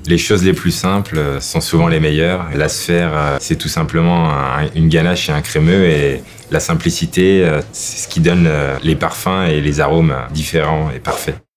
Les choses les plus simples sont souvent les meilleures. La sphère, c'est tout simplement une ganache et un crémeux, et la simplicité, c'est ce qui donne les parfums et les arômes différents et parfaits.